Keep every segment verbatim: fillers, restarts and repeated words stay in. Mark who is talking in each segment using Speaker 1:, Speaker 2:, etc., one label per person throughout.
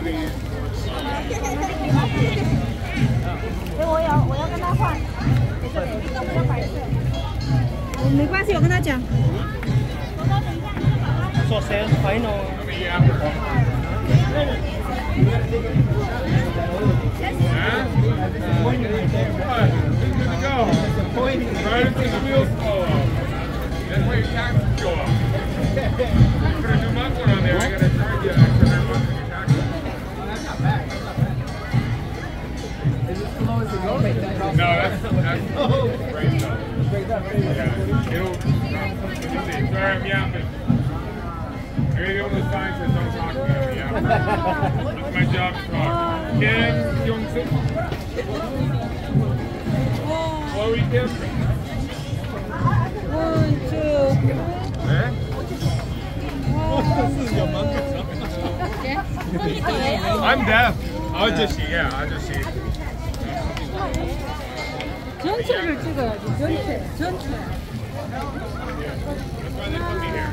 Speaker 1: 我要我要跟他换，一个没有白色。我没关系，我跟他讲。
Speaker 2: 做些快弄。
Speaker 3: Right until the wheels fall off. That's why your taxes go up. Put a new muffler on there, I gotta charge you extra than month for your taxes.
Speaker 4: Is this the lowest it goes?
Speaker 3: No, that's, that's great stuff. Yeah, it'll, let me see, sorry I'm yapping. I gotta get one of those signs that don't talk to me, I'm yapping. That's my job to talk. Kim Jong-suk. Chloe Kim.
Speaker 1: One, two.
Speaker 3: Eh? I'm deaf. I'll just see, yeah, I'll just see.
Speaker 1: 전체를 찍어야지. 전체, 전체.
Speaker 3: That's why they put me here.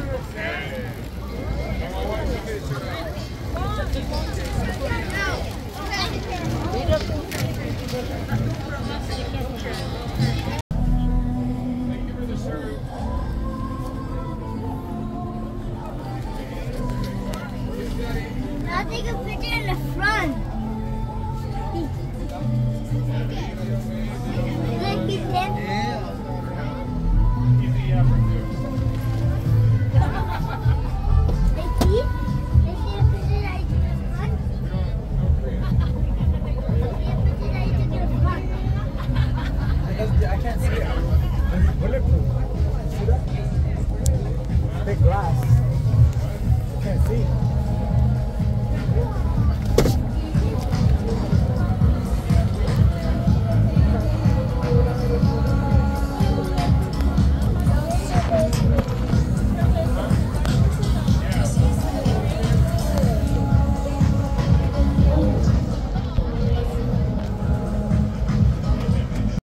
Speaker 5: I'll take a picture in the front.